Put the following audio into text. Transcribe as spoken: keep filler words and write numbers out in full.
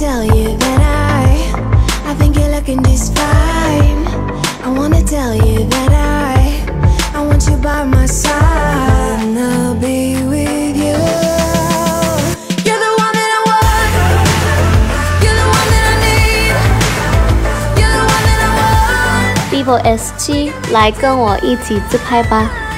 tell you that I I think you're looking just fine. I wanna tell you that I I want you by my side. I wanna be with you. You're the one that I want. You're the one that I need. You're the one that I want. vivo S 七，来跟我一起自拍吧。